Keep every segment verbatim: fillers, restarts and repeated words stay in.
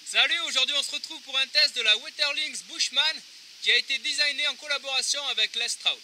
Salut, aujourd'hui on se retrouve pour un test de la Waterlynx Bushman qui a été designée en collaboration avec Les Stroud.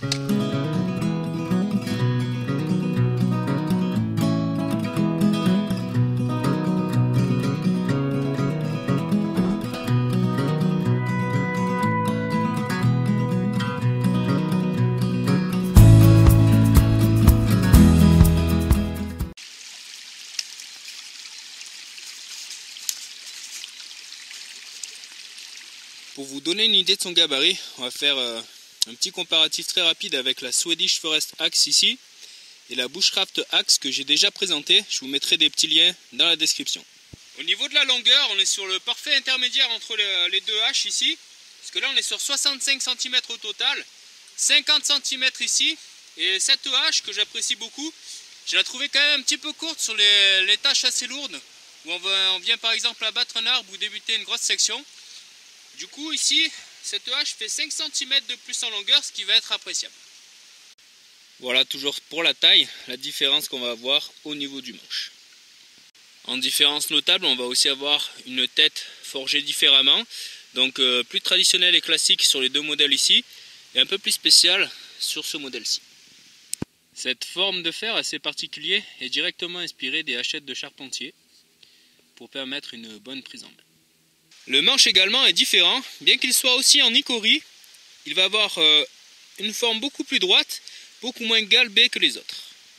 Pour vous donner une idée de son gabarit, on va faire euh, un petit comparatif très rapide avec la Swedish Forest Axe ici et la Bushcraft Axe que j'ai déjà présentée. Je vous mettrai des petits liens dans la description. Au niveau de la longueur, on est sur le parfait intermédiaire entre les, les deux haches ici, parce que là on est sur soixante-cinq centimètres au total, cinquante centimètres ici, et cette hache que j'apprécie beaucoup, je la trouvais quand même un petit peu courte sur les, les tâches assez lourdes, où on, va, on vient par exemple abattre un arbre ou débuter une grosse section. Du coup ici, cette hache fait cinq centimètres de plus en longueur, ce qui va être appréciable. Voilà, toujours pour la taille, la différence qu'on va avoir au niveau du manche. En différence notable, on va aussi avoir une tête forgée différemment. Donc euh, plus traditionnelle et classique sur les deux modèles ici, et un peu plus spéciale sur ce modèle-ci. Cette forme de fer assez particulière est directement inspirée des hachettes de charpentier pour permettre une bonne prise en main. Le manche également est différent, bien qu'il soit aussi en icori, il va avoir euh, une forme beaucoup plus droite, beaucoup moins galbée que les autres.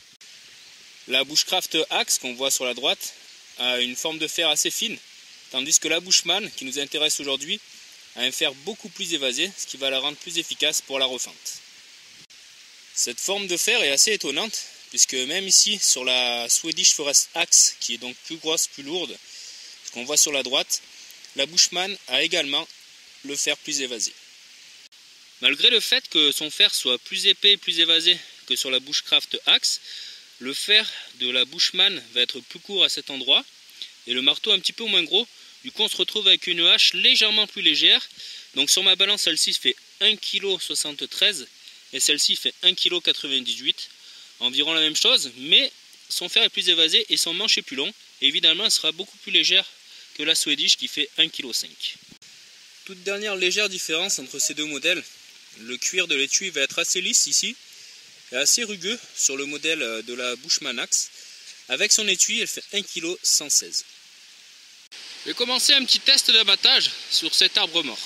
La Bushcraft Axe qu'on voit sur la droite a une forme de fer assez fine, tandis que la Bushman, qui nous intéresse aujourd'hui, a un fer beaucoup plus évasé, ce qui va la rendre plus efficace pour la refente. Cette forme de fer est assez étonnante, puisque même ici sur la Swedish Forest Axe, qui est donc plus grosse, plus lourde, ce qu'on voit sur la droite, la Bushman a également le fer plus évasé. Malgré le fait que son fer soit plus épais et plus évasé que sur la Bushcraft Axe, le fer de la Bushman va être plus court à cet endroit et le marteau un petit peu moins gros. Du coup on se retrouve avec une hache légèrement plus légère. Donc sur ma balance, celle-ci fait un virgule soixante-treize kg et celle-ci fait un virgule quatre-vingt-dix-huit kg. Environ la même chose, mais son fer est plus évasé et son manche est plus long. Et évidemment elle sera beaucoup plus légère que la Swedish qui fait un virgule cinq kg. Toute dernière légère différence entre ces deux modèles, le cuir de l'étui va être assez lisse ici et assez rugueux sur le modèle de la Bushman Axe. Avec son étui, elle fait un virgule cent seize kg. Je vais commencer un petit test d'abattage sur cet arbre mort.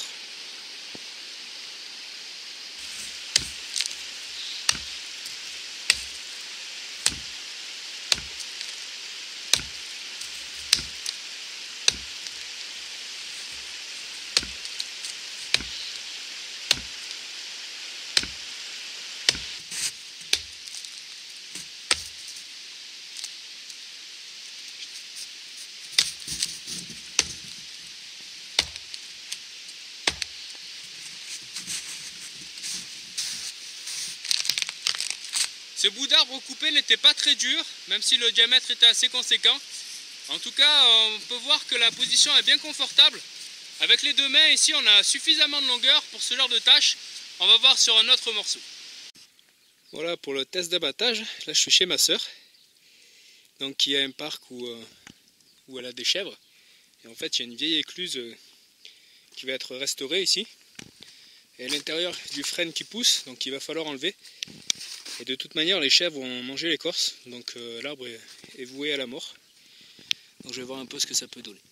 Ce bout d'arbre coupé n'était pas très dur, même si le diamètre était assez conséquent. En tout cas, on peut voir que la position est bien confortable. Avec les deux mains ici, on a suffisamment de longueur pour ce genre de tâche. On va voir sur un autre morceau. Voilà pour le test d'abattage. Là, je suis chez ma soeur. Donc, il y a un parc où, euh, où elle a des chèvres. Et en fait, il y a une vieille écluse euh, qui va être restaurée ici. Et à l'intérieur du frêne qui pousse, donc il va falloir enlever. Et de toute manière, les chèvres vont manger l'écorce, donc euh, l'arbre est, est voué à la mort. Donc je vais voir un peu ce que ça peut donner.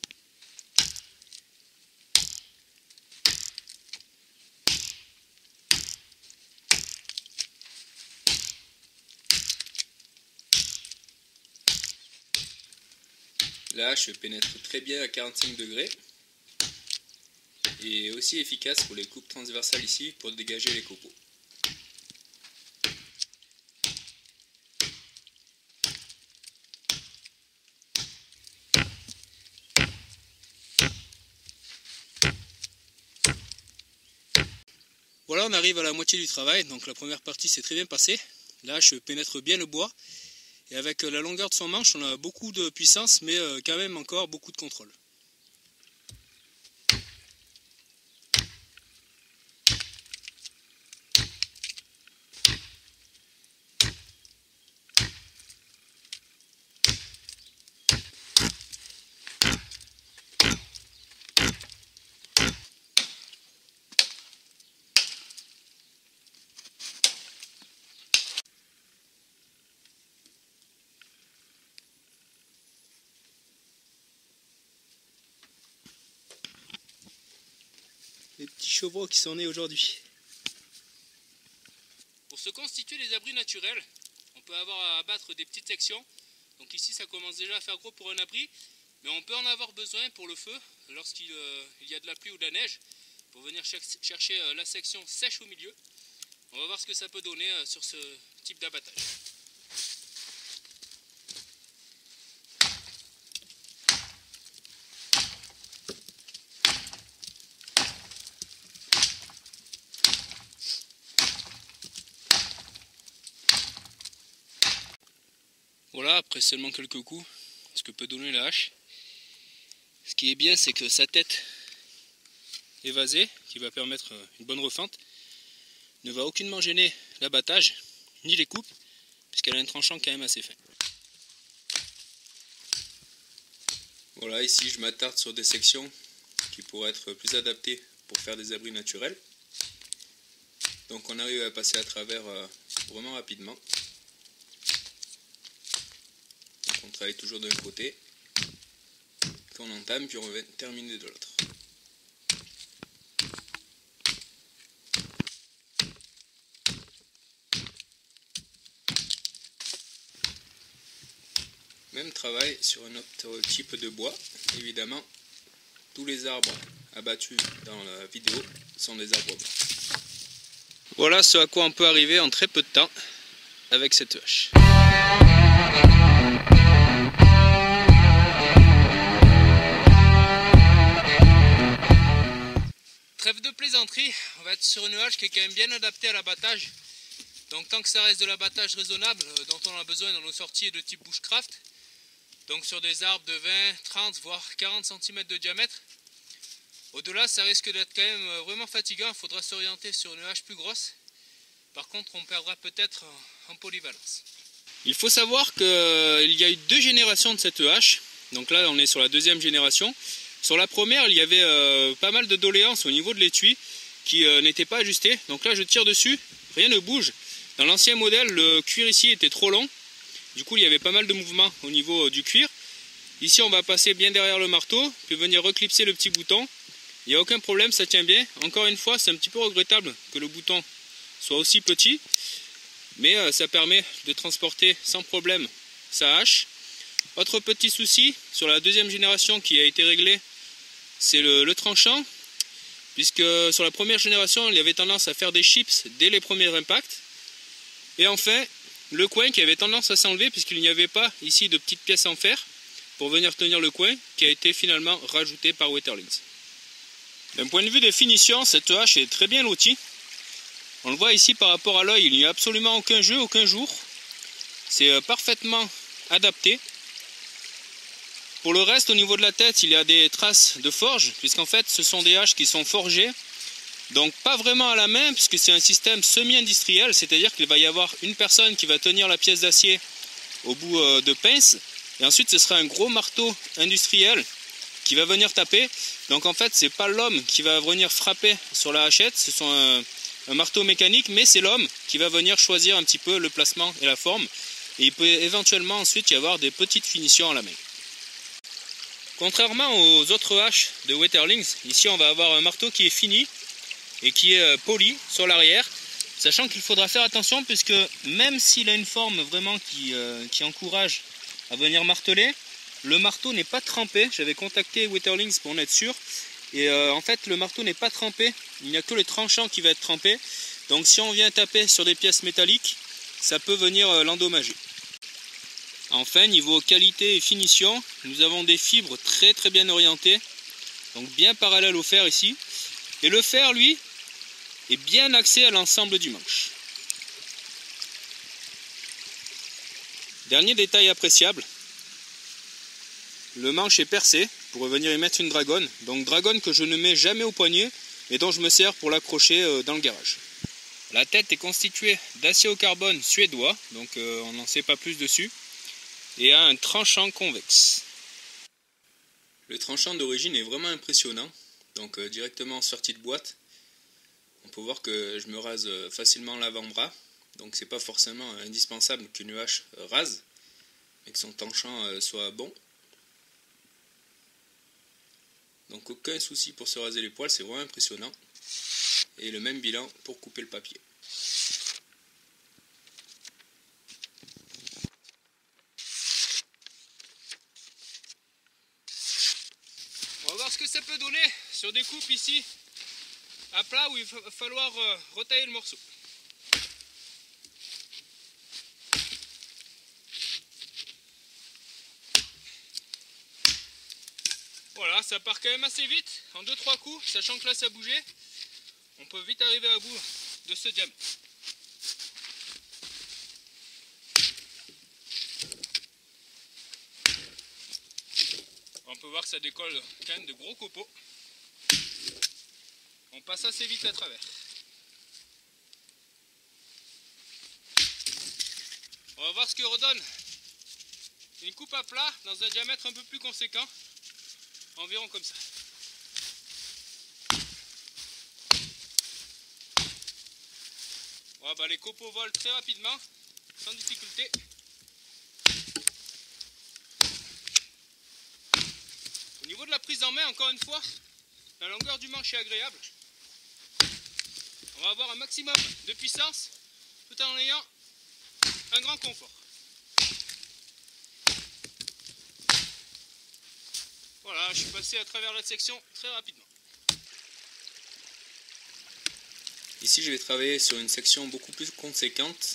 La hache pénètre très bien à quarante-cinq degrés. Et aussi efficace pour les coupes transversales ici pour dégager les copeaux. Voilà, on arrive à la moitié du travail, donc la première partie s'est très bien passée. La hache pénètre bien le bois et avec la longueur de son manche, on a beaucoup de puissance mais quand même encore beaucoup de contrôle. chevreau qui sont nés aujourd'hui. Pour se constituer les abris naturels, on peut avoir à abattre des petites sections. Donc ici ça commence déjà à faire gros pour un abri, mais on peut en avoir besoin pour le feu lorsqu'il euh, il y a de la pluie ou de la neige, pour venir cher chercher euh, la section sèche au milieu. On va voir ce que ça peut donner euh, sur ce type d'abattage. Voilà, après seulement quelques coups, ce que peut donner la hache. Ce qui est bien, c'est que sa tête évasée, qui va permettre une bonne refente, ne va aucunement gêner l'abattage, ni les coupes, puisqu'elle a un tranchant quand même assez fin. Voilà, ici je m'attarde sur des sections qui pourraient être plus adaptées pour faire des abris naturels. Donc on arrive à passer à travers euh, vraiment rapidement. On travaille toujours d'un côté, puis on entame, puis on va terminer de l'autre. Même travail sur un autre type de bois. Évidemment, tous les arbres abattus dans la vidéo sont des arbres blancs. Voilà ce à quoi on peut arriver en très peu de temps avec cette hache. Trêve de plaisanterie, on va être sur une hache qui est quand même bien adaptée à l'abattage. Donc tant que ça reste de l'abattage raisonnable dont on a besoin dans nos sorties de type bushcraft, donc sur des arbres de vingt, trente voire quarante centimètres de diamètre. Au-delà ça risque d'être quand même vraiment fatigant, il faudra s'orienter sur une hache plus grosse. Par contre on perdra peut-être en polyvalence. Il faut savoir qu'il y a eu deux générations de cette hache, donc là on est sur la deuxième génération. Sur la première, il y avait euh, pas mal de doléances au niveau de l'étui qui euh, n'étaient pas ajustées. Donc là, je tire dessus, rien ne bouge. Dans l'ancien modèle, le cuir ici était trop long. Du coup, il y avait pas mal de mouvements au niveau euh, du cuir. Ici, on va passer bien derrière le marteau, puis venir reclipser le petit bouton. Il n'y a aucun problème, ça tient bien. Encore une fois, c'est un petit peu regrettable que le bouton soit aussi petit. Mais euh, ça permet de transporter sans problème sa hache. Autre petit souci, sur la deuxième génération qui a été réglée, c'est le, le tranchant, puisque sur la première génération, il y avait tendance à faire des chips dès les premiers impacts. Et enfin, le coin qui avait tendance à s'enlever, puisqu'il n'y avait pas ici de petites pièces en fer pour venir tenir le coin, qui a été finalement rajouté par Waterlings. D'un point de vue des finitions, cette hache est très bien lotie. On le voit ici par rapport à l'œil, il n'y a absolument aucun jeu, aucun jour. C'est parfaitement adapté. Pour le reste, au niveau de la tête, il y a des traces de forge, puisqu'en fait, ce sont des haches qui sont forgées. Donc pas vraiment à la main, puisque c'est un système semi-industriel, c'est-à-dire qu'il va y avoir une personne qui va tenir la pièce d'acier au bout de pince, et ensuite ce sera un gros marteau industriel qui va venir taper. Donc en fait, c'est pas l'homme qui va venir frapper sur la hachette, ce sont un, un marteau mécanique, mais c'est l'homme qui va venir choisir un petit peu le placement et la forme. Et il peut éventuellement ensuite y avoir des petites finitions à la main. Contrairement aux autres haches de Waterlings, ici on va avoir un marteau qui est fini et qui est poli sur l'arrière, sachant qu'il faudra faire attention puisque même s'il a une forme vraiment qui, euh, qui encourage à venir marteler, le marteau n'est pas trempé. J'avais contacté Waterlings pour en être sûr, et euh, en fait le marteau n'est pas trempé, il n'y a que le tranchant qui va être trempé, donc si on vient taper sur des pièces métalliques, ça peut venir euh, l'endommager. Enfin, niveau qualité et finition, nous avons des fibres très très bien orientées, donc bien parallèles au fer ici. Et le fer, lui, est bien axé à l'ensemble du manche. Dernier détail appréciable, le manche est percé pour venir y mettre une dragonne. Donc dragonne que je ne mets jamais au poignet, mais dont je me sers pour l'accrocher dans le garage. La tête est constituée d'acier au carbone suédois, donc on n'en sait pas plus dessus. Et a un tranchant convexe. Le tranchant d'origine est vraiment impressionnant, donc euh, directement sorti de boîte, on peut voir que je me rase facilement l'avant-bras, donc c'est pas forcément indispensable qu'une hache rase, mais que son tranchant euh, soit bon. Donc aucun souci pour se raser les poils, c'est vraiment impressionnant. et le même bilan pour couper le papier. On va voir ce que ça peut donner sur des coupes ici à plat où il va falloir euh, retailler le morceau. Voilà, ça part quand même assez vite, en deux trois coups, sachant que là ça bougeait, on peut vite arriver à bout de ce diamètre. On peut voir que ça décolle quand même de gros copeaux. On passe assez vite à travers. On va voir ce que redonne une coupe à plat dans un diamètre un peu plus conséquent, environ comme ça. Ouais, bah les copeaux volent très rapidement, sans difficulté. Au niveau de la prise en main, encore une fois, la longueur du manche est agréable. On va avoir un maximum de puissance tout en ayant un grand confort. Voilà, je suis passé à travers la section très rapidement. Ici, je vais travailler sur une section beaucoup plus conséquente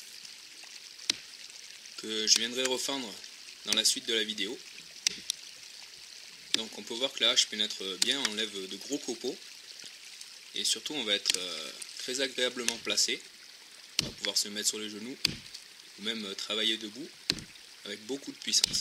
que je viendrai refendre dans la suite de la vidéo. Donc on peut voir que la hache pénètre bien, on enlève de gros copeaux et surtout on va être très agréablement placé. On va pouvoir se mettre sur les genoux ou même travailler debout avec beaucoup de puissance.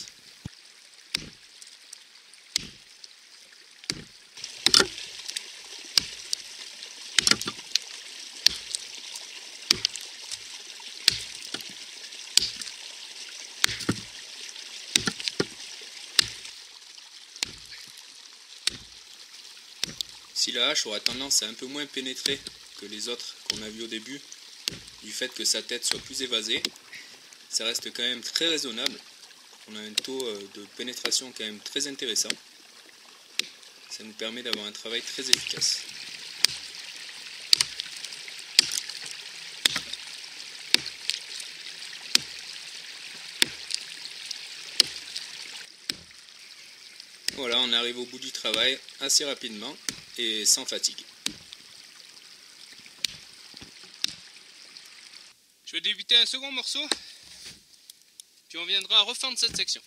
Si la hache aura tendance à un peu moins pénétrer que les autres qu'on a vu au début, du fait que sa tête soit plus évasée, ça reste quand même très raisonnable. On a un taux de pénétration quand même très intéressant. Ça nous permet d'avoir un travail très efficace. Voilà, on arrive au bout du travail assez rapidement et sans fatigue. Je vais débuter un second morceau, puis on viendra refendre cette section.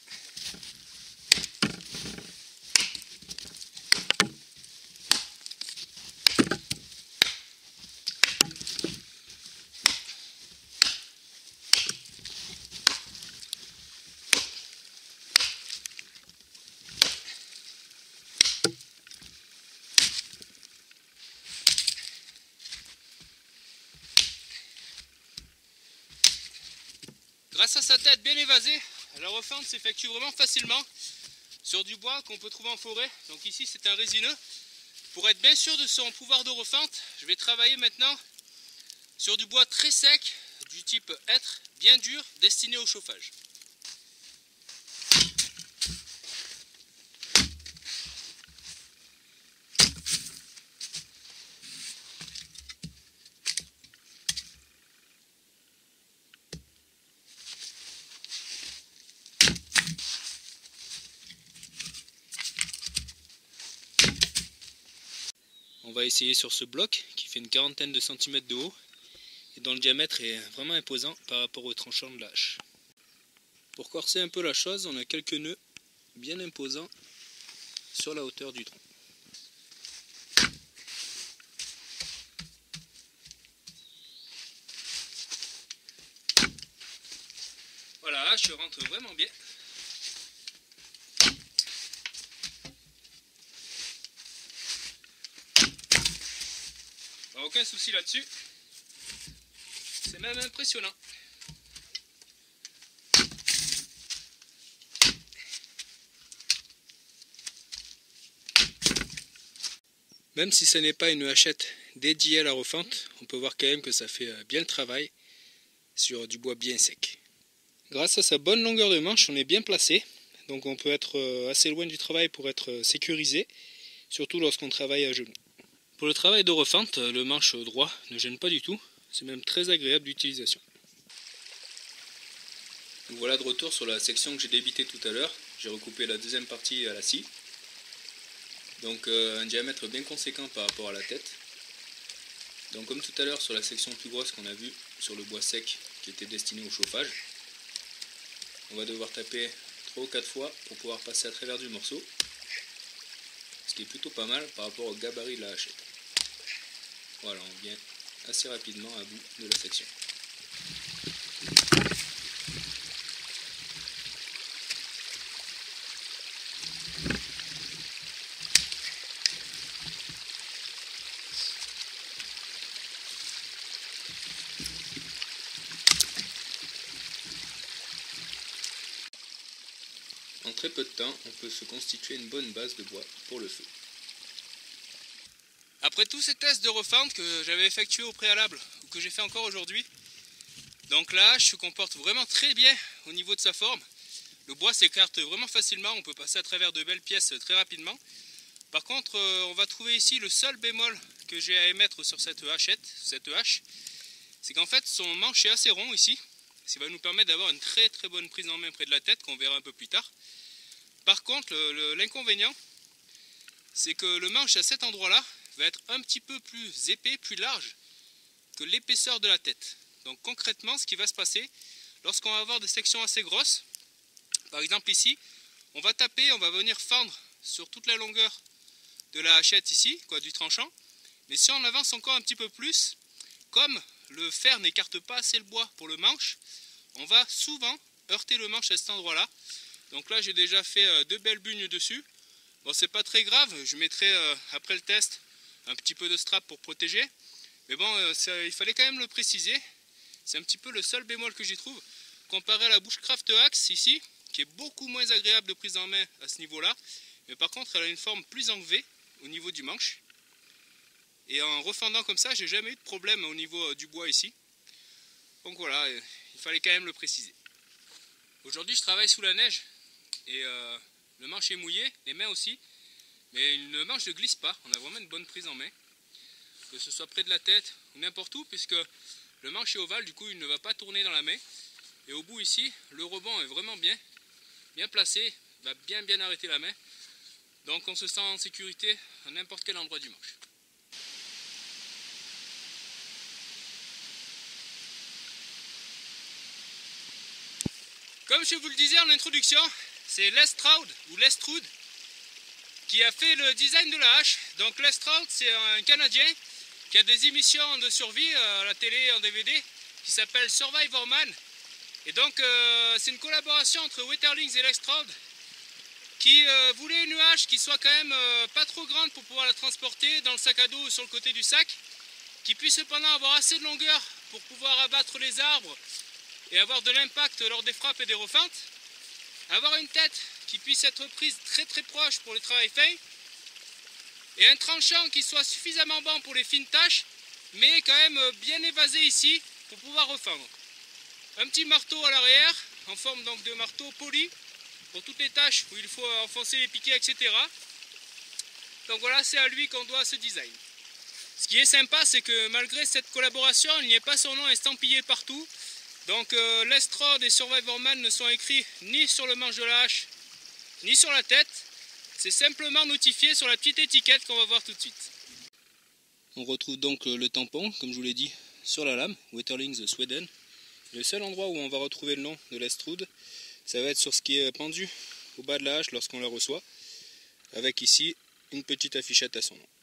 Grâce à sa tête bien évasée, la refente s'effectue vraiment facilement sur du bois qu'on peut trouver en forêt. Donc ici c'est un résineux. Pour être bien sûr de son pouvoir de refente, je vais travailler maintenant sur du bois très sec, du type hêtre, bien dur, destiné au chauffage. On va essayer sur ce bloc qui fait une quarantaine de centimètres de haut et dont le diamètre est vraiment imposant par rapport au tranchant de la hache. Pour corser un peu la chose, on a quelques nœuds bien imposants sur la hauteur du tronc. Voilà, la hache rentre vraiment bien. Aucun souci là-dessus, c'est même impressionnant. Même si ce n'est pas une hachette dédiée à la refente, on peut voir quand même que ça fait bien le travail sur du bois bien sec. Grâce à sa bonne longueur de manche, on est bien placé, donc on peut être assez loin du travail pour être sécurisé, surtout lorsqu'on travaille à genoux. Pour le travail de refente, le manche droit ne gêne pas du tout, c'est même très agréable d'utilisation. Voilà de retour sur la section que j'ai débitée tout à l'heure. J'ai recoupé la deuxième partie à la scie. Donc euh, un diamètre bien conséquent par rapport à la tête. Donc comme tout à l'heure sur la section plus grosse qu'on a vue sur le bois sec qui était destiné au chauffage, on va devoir taper trois ou quatre fois pour pouvoir passer à travers du morceau. Ce qui est plutôt pas mal par rapport au gabarit de la hachette. Voilà, on vient assez rapidement à bout de la section. En très peu de temps, on peut se constituer une bonne base de bois pour le feu. Après tous ces tests de refente que j'avais effectués au préalable, ou que j'ai fait encore aujourd'hui, donc la hache se comporte vraiment très bien au niveau de sa forme. Le bois s'écarte vraiment facilement, on peut passer à travers de belles pièces très rapidement. Par contre, on va trouver ici le seul bémol que j'ai à émettre sur cette hachette, cette hache, c'est qu'en fait son manche est assez rond ici, ce qui va nous permettre d'avoir une très très bonne prise en main près de la tête qu'on verra un peu plus tard. Par contre, l'inconvénient, c'est que le manche à cet endroit-là va être un petit peu plus épais, plus large que l'épaisseur de la tête. Donc concrètement, ce qui va se passer, lorsqu'on va avoir des sections assez grosses, par exemple ici, on va taper, on va venir fendre sur toute la longueur de la hachette ici, quoi, du tranchant. Mais si on avance encore un petit peu plus, comme le fer n'écarte pas assez le bois pour le manche, on va souvent heurter le manche à cet endroit-là. Donc là, j'ai déjà fait euh, deux belles bugnes dessus. Bon, c'est pas très grave, je mettrai euh, après le test un petit peu de strap pour protéger. Mais bon, euh, ça, il fallait quand même le préciser. C'est un petit peu le seul bémol que j'y trouve. Comparé à la Bushcraft Axe ici, qui est beaucoup moins agréable de prise en main à ce niveau-là. Mais par contre, elle a une forme plus en V au niveau du manche. Et en refendant comme ça, j'ai jamais eu de problème au niveau euh, du bois ici. Donc voilà, euh, il fallait quand même le préciser. Aujourd'hui, je travaille sous la neige. Et euh, le manche est mouillé, les mains aussi. Mais le manche ne glisse pas, on a vraiment une bonne prise en main. Que ce soit près de la tête ou n'importe où, puisque le manche est ovale, du coup il ne va pas tourner dans la main. Et au bout ici, le rebond est vraiment bien, bien placé, va bien bien arrêter la main. Donc on se sent en sécurité à n'importe quel endroit du manche. Comme je vous le disais en introduction, c'est Les Stroud ou Les Stroud qui a fait le design de la hache. Donc Les Stroud, c'est un Canadien qui a des émissions de survie à la télé en D V D qui s'appelle Survivorman. Et donc euh, c'est une collaboration entre Wetterlings et Les Stroud qui euh, voulait une hache qui soit quand même euh, pas trop grande pour pouvoir la transporter dans le sac à dos ou sur le côté du sac, qui puisse cependant avoir assez de longueur pour pouvoir abattre les arbres et avoir de l'impact lors des frappes et des refeintes, avoir une tête qui puisse être prise très très proche pour le travail fin, et un tranchant qui soit suffisamment bon pour les fines tâches, mais quand même bien évasé ici pour pouvoir refendre. Un petit marteau à l'arrière, en forme donc de marteau poli, pour toutes les tâches où il faut enfoncer les piquets, et cetera. Donc voilà, c'est à lui qu'on doit ce design. Ce qui est sympa, c'est que malgré cette collaboration, il n'y a pas son nom estampillé partout. Donc euh, Les Stroud et Survivorman ne sont écrits ni sur le manche de la hache, ni sur la tête. C'est simplement notifié sur la petite étiquette qu'on va voir tout de suite. On retrouve donc le tampon, comme je vous l'ai dit, sur la lame, Wetterlings Sweden. Le seul endroit où on va retrouver le nom de Les Stroud, ça va être sur ce qui est pendu au bas de la hache lorsqu'on la reçoit, avec ici une petite affichette à son nom.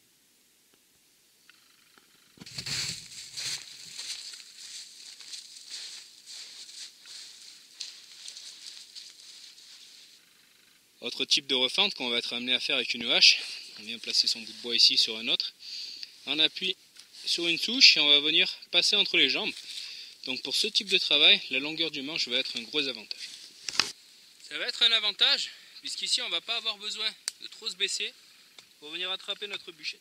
Autre type de refente qu'on va être amené à faire avec une hache, on vient placer son bout de bois ici sur un autre, on appuie sur une touche et on va venir passer entre les jambes. Donc pour ce type de travail, la longueur du manche va être un gros avantage. Ça va être un avantage, puisqu'ici on ne va pas avoir besoin de trop se baisser pour venir attraper notre bûchette.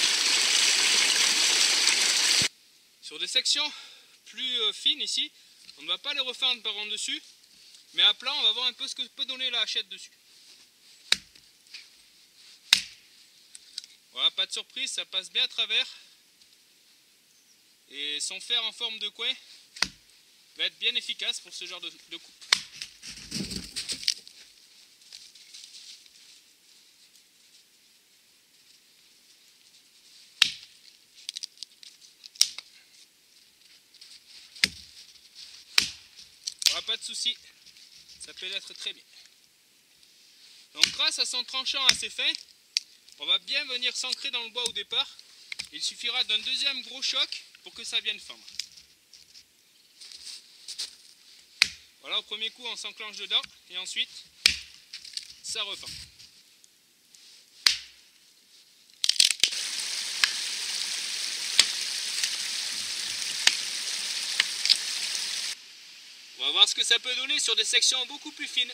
Sur des sections plus fines ici, On ne va pas les refendre par en dessus, mais à plat on va voir un peu ce que peut donner la hachette dessus. Voilà, pas de surprise, ça passe bien à travers. Et son fer en forme de coin va être bien efficace pour ce genre de, de coupe. Voilà, pas de souci, ça pénètre très bien. Donc grâce à son tranchant assez fin, on va bien venir s'ancrer dans le bois au départ. Il suffira d'un deuxième gros choc pour que ça vienne fendre. Voilà, au premier coup on s'enclenche dedans et ensuite ça refend. On va voir ce que ça peut donner sur des sections beaucoup plus fines.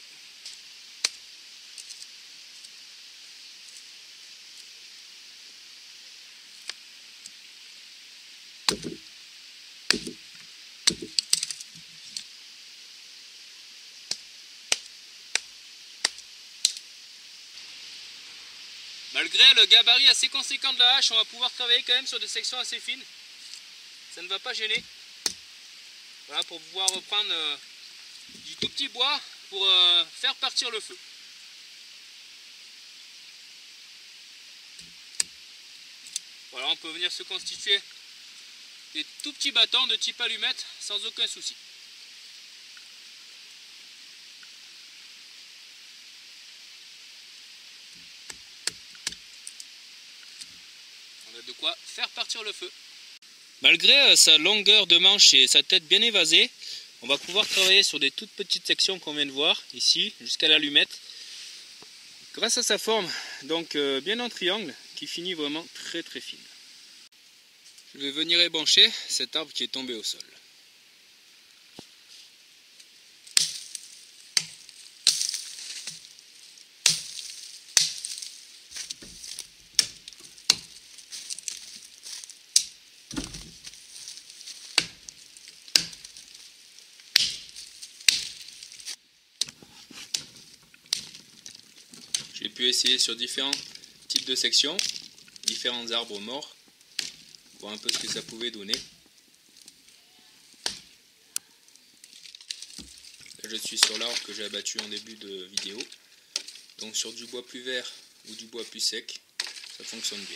Malgré le gabarit assez conséquent de la hache, on va pouvoir travailler quand même sur des sections assez fines. Ça ne va pas gêner. Voilà, pour pouvoir reprendre euh, du tout petit bois pour euh, faire partir le feu. Voilà, on peut venir se constituer des tout petits bâtons de type allumette sans aucun souci. On a de quoi faire partir le feu. Malgré sa longueur de manche et sa tête bien évasée, on va pouvoir travailler sur des toutes petites sections qu'on vient de voir, ici, jusqu'à l'allumette. Grâce à sa forme, donc euh, bien en triangle, qui finit vraiment très très fine. Je vais venir ébrancher cet arbre qui est tombé au sol. J'ai pu essayer sur différents types de sections, différents arbres morts, voir un peu ce que ça pouvait donner. Là je suis sur l'arbre que j'ai abattu en début de vidéo, donc sur du bois plus vert ou du bois plus sec, ça fonctionne bien.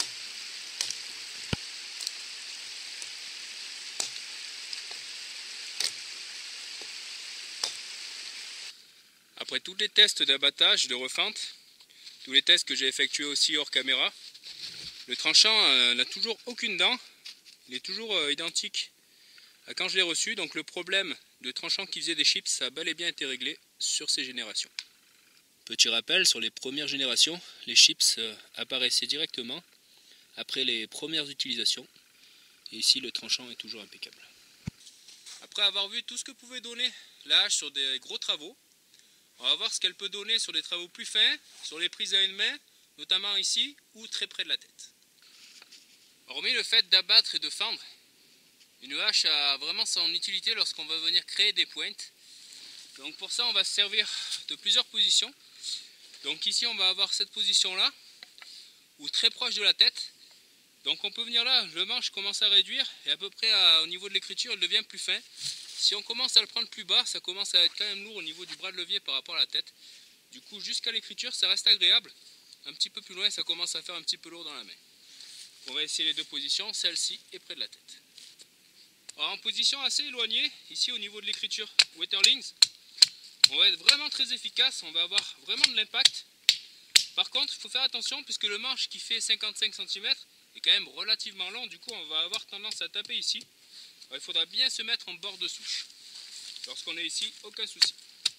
Après tous les tests d'abattage, de refente, tous les tests que j'ai effectués aussi hors caméra, le tranchant euh, n'a toujours aucune dent, il est toujours euh, identique à quand je l'ai reçu, donc le problème de tranchant qui faisait des chips, ça a bel et bien été réglé sur ces générations. Petit rappel, sur les premières générations, les chips euh, apparaissaient directement après les premières utilisations, et ici le tranchant est toujours impeccable. Après avoir vu tout ce que pouvait donner la hache sur des gros travaux, on va voir ce qu'elle peut donner sur des travaux plus fins, sur les prises à une main, notamment ici ou très près de la tête. Hormis le fait d'abattre et de fendre, une hache a vraiment son utilité lorsqu'on va venir créer des pointes. Donc pour ça on va se servir de plusieurs positions. Donc ici on va avoir cette position là, ou très proche de la tête. Donc on peut venir là, le manche commence à réduire et à peu près à, au niveau de l'écriture il devient plus fin. Si on commence à le prendre plus bas, ça commence à être quand même lourd au niveau du bras de levier par rapport à la tête. Du coup, jusqu'à l'écriture, ça reste agréable. Un petit peu plus loin, ça commence à faire un petit peu lourd dans la main. On va essayer les deux positions, celle-ci et près de la tête. Alors, en position assez éloignée, ici au niveau de l'écriture Wetterlings, on va être vraiment très efficace, on va avoir vraiment de l'impact. Par contre, il faut faire attention puisque le manche qui fait cinquante-cinq centimètres est quand même relativement long. Du coup, on va avoir tendance à taper ici. Alors, il faudra bien se mettre en bord de souche. Lorsqu'on est ici, aucun souci.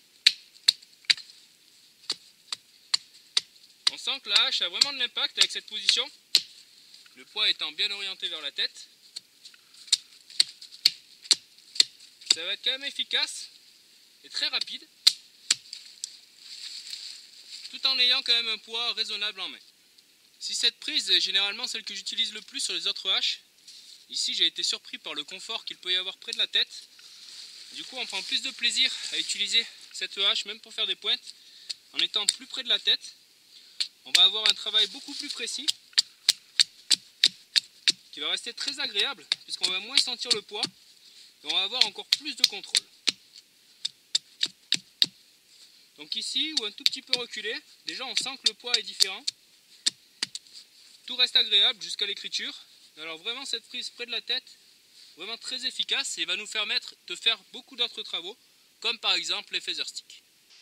On sent que la hache a vraiment de l'impact avec cette position. Le poids étant bien orienté vers la tête. Ça va être quand même efficace et très rapide. Tout en ayant quand même un poids raisonnable en main. Si cette prise est généralement celle que j'utilise le plus sur les autres haches, ici j'ai été surpris par le confort qu'il peut y avoir près de la tête. Du coup on prend plus de plaisir à utiliser cette hache, même pour faire des pointes, en étant plus près de la tête. On va avoir un travail beaucoup plus précis, qui va rester très agréable, puisqu'on va moins sentir le poids, et on va avoir encore plus de contrôle. Donc ici, ou un tout petit peu reculé, déjà on sent que le poids est différent. Tout reste agréable jusqu'à l'écriture. Alors vraiment cette prise près de la tête, vraiment très efficace, et va nous permettre de faire beaucoup d'autres travaux, comme par exemple les feather sticks.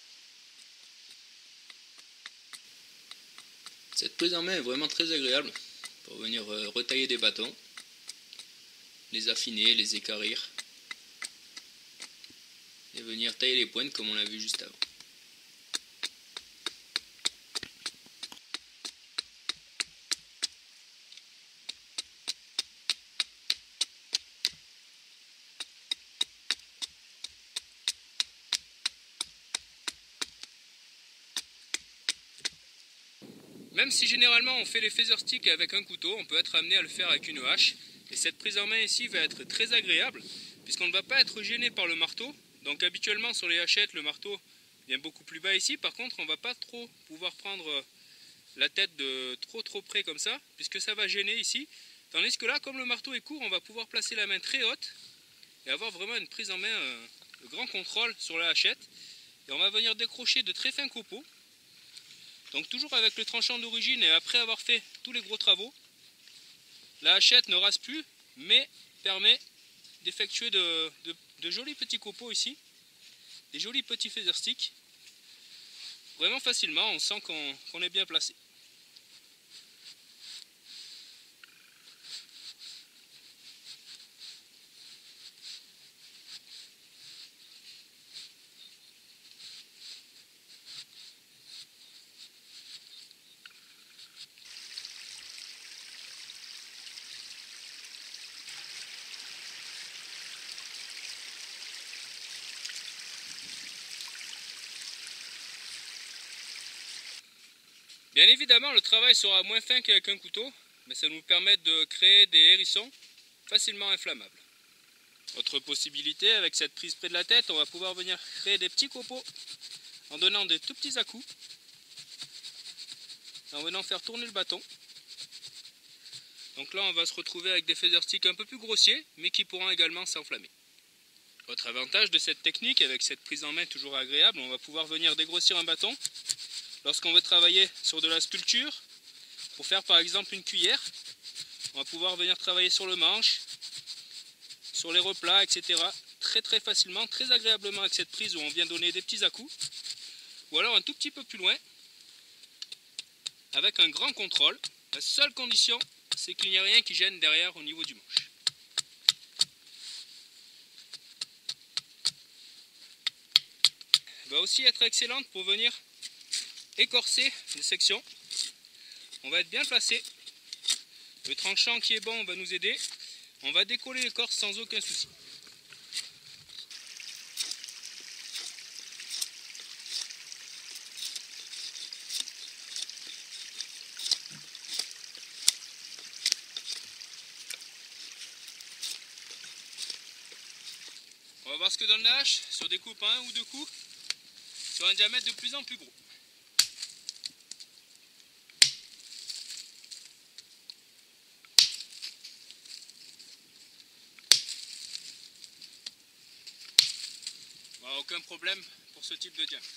Cette prise en main est vraiment très agréable pour venir retailler des bâtons, les affiner, les équarrir et venir tailler les pointes comme on l'a vu juste avant. Même si généralement on fait les feather sticks avec un couteau, on peut être amené à le faire avec une hache. Et cette prise en main ici va être très agréable, puisqu'on ne va pas être gêné par le marteau. Donc habituellement sur les hachettes, le marteau vient beaucoup plus bas ici. Par contre, on ne va pas trop pouvoir prendre la tête de trop trop près comme ça, puisque ça va gêner ici. Tandis que là, comme le marteau est court, on va pouvoir placer la main très haute et avoir vraiment une prise en main euh, de grand contrôle sur la hachette. Et on va venir décrocher de très fins copeaux. Donc toujours avec le tranchant d'origine, et après avoir fait tous les gros travaux, la hachette ne rase plus, mais permet d'effectuer de, de, de jolis petits copeaux ici, des jolis petits feather sticks. Vraiment facilement, on sent qu'on qu'on est bien placé. Bien évidemment, le travail sera moins fin qu'avec un couteau, mais ça nous permet de créer des hérissons facilement inflammables. Autre possibilité, avec cette prise près de la tête, on va pouvoir venir créer des petits copeaux en donnant des tout petits à-coups, en venant faire tourner le bâton. Donc là, on va se retrouver avec des feather sticks un peu plus grossiers, mais qui pourront également s'enflammer. Autre avantage de cette technique, avec cette prise en main toujours agréable, on va pouvoir venir dégrossir un bâton lorsqu'on veut travailler sur de la sculpture. Pour faire par exemple une cuillère, on va pouvoir venir travailler sur le manche, sur les replats, et cetera. Très très facilement, très agréablement avec cette prise où on vient donner des petits à-coups. Ou alors un tout petit peu plus loin, avec un grand contrôle. La seule condition, c'est qu'il n'y a rien qui gêne derrière au niveau du manche. Elle va aussi être excellente pour venir écorcer les sections. On va être bien placé. Le tranchant qui est bon va nous aider. On va décoller l'écorce sans aucun souci. On va voir ce que donne la hache sur des coupes à un ou deux coups, sur un diamètre de plus en plus gros. Aucun problème pour ce type de diamètre.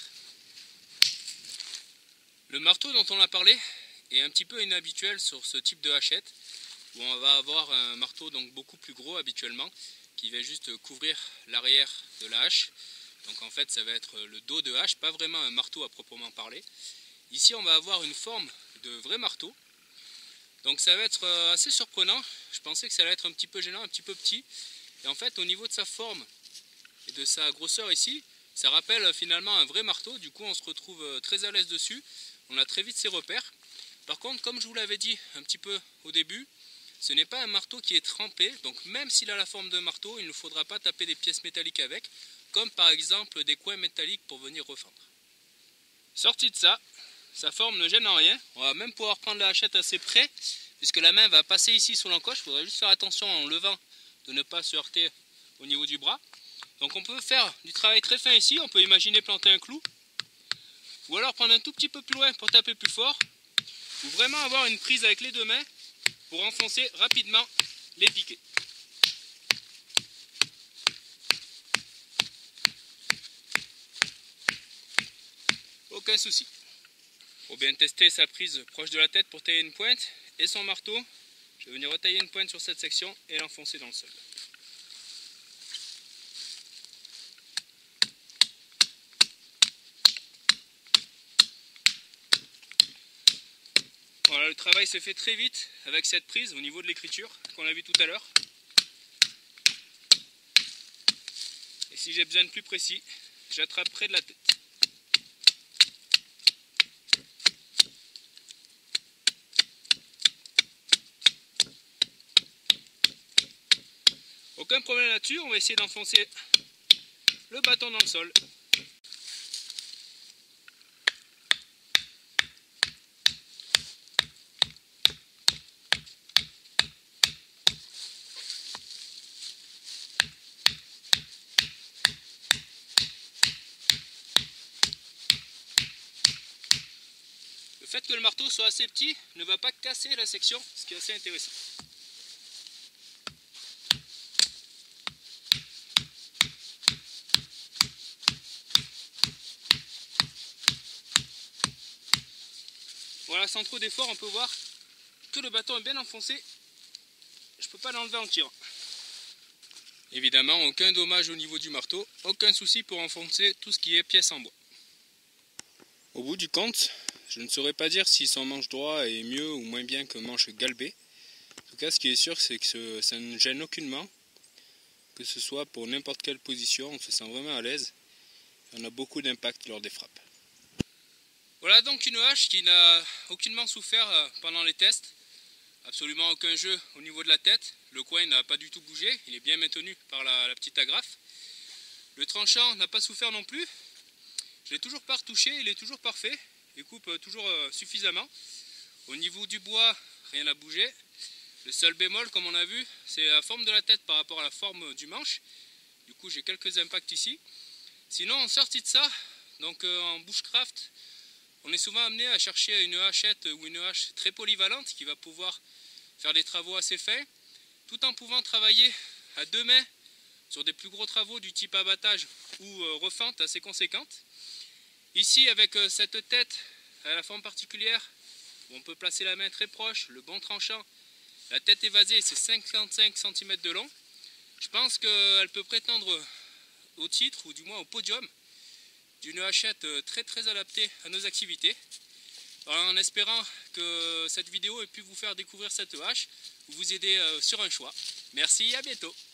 Le marteau dont on a parlé est un petit peu inhabituel sur ce type de hachette, où on va avoir un marteau donc beaucoup plus gros habituellement, qui va juste couvrir l'arrière de la hache. Donc en fait ça va être le dos de hache, pas vraiment un marteau à proprement parler. Ici on va avoir une forme de vrai marteau. Donc ça va être assez surprenant. Je pensais que ça allait être un petit peu gênant, un petit peu petit. Et en fait au niveau de sa forme et de sa grosseur ici, ça rappelle finalement un vrai marteau. Du coup on se retrouve très à l'aise dessus. On a très vite ses repères. Par contre, comme je vous l'avais dit un petit peu au début, ce n'est pas un marteau qui est trempé. Donc même s'il a la forme d'un marteau, il ne faudra pas taper des pièces métalliques avec, comme par exemple des coins métalliques pour venir refendre. Sorti de ça, sa forme ne gêne en rien. On va même pouvoir prendre la hachette assez près, puisque la main va passer ici sur l'encoche. Il faudra juste faire attention en levant de ne pas se heurter au niveau du bras. Donc on peut faire du travail très fin ici, on peut imaginer planter un clou, ou alors prendre un tout petit peu plus loin pour taper plus fort, ou vraiment avoir une prise avec les deux mains pour enfoncer rapidement les piquets. Aucun souci. Pour bien tester sa prise proche de la tête pour tailler une pointe et son marteau, je vais venir retailler une pointe sur cette section et l'enfoncer dans le sol. Voilà, le travail se fait très vite avec cette prise au niveau de l'écriture qu'on a vu tout à l'heure. Et si j'ai besoin de plus précis, j'attrape près de la tête. Aucun problème là-dessus, on va essayer d'enfoncer le bâton dans le sol. Le fait que le marteau soit assez petit ne va pas casser la section, ce qui est assez intéressant. Voilà, sans trop d'effort, on peut voir que le bâton est bien enfoncé. Je ne peux pas l'enlever en tirant. Évidemment, aucun dommage au niveau du marteau, aucun souci pour enfoncer tout ce qui est pièce en bois. Au bout du compte, je ne saurais pas dire si son manche droit est mieux ou moins bien que manche galbée. En tout cas, ce qui est sûr, c'est que ça ne gêne aucunement, que ce soit pour n'importe quelle position, on se sent vraiment à l'aise. On a beaucoup d'impact lors des frappes. Voilà donc une hache qui n'a aucunement souffert pendant les tests. Absolument aucun jeu au niveau de la tête. Le coin n'a pas du tout bougé, il est bien maintenu par la, la petite agrafe. Le tranchant n'a pas souffert non plus. Je l'ai toujours pas retouché, il est toujours parfait. Il coupe toujours suffisamment. Au niveau du bois, rien n'a bougé. Le seul bémol, comme on a vu, c'est la forme de la tête par rapport à la forme du manche. Du coup, j'ai quelques impacts ici. Sinon, en sortie de ça, donc euh, en bushcraft, on est souvent amené à chercher une hachette ou une hache très polyvalente qui va pouvoir faire des travaux assez fins, tout en pouvant travailler à deux mains sur des plus gros travaux du type abattage ou euh, refente assez conséquente. Ici, avec euh, cette tête à la forme particulière, où on peut placer la main très proche, le bon tranchant, la tête évasée, c'est cinquante-cinq centimètres de long. Je pense qu'elle peut prétendre au titre, ou du moins au podium, d'une hachette très très adaptée à nos activités. Alors, en espérant que cette vidéo ait pu vous faire découvrir cette hache, ou vous aider sur un choix. Merci et à bientôt.